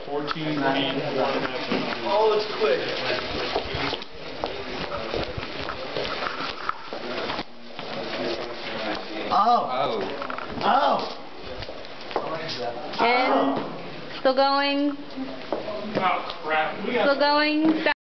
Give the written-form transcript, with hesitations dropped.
14 feet, 1.5 Oh, it's quick. Oh. Oh. And still going. Oh, crap. Still going.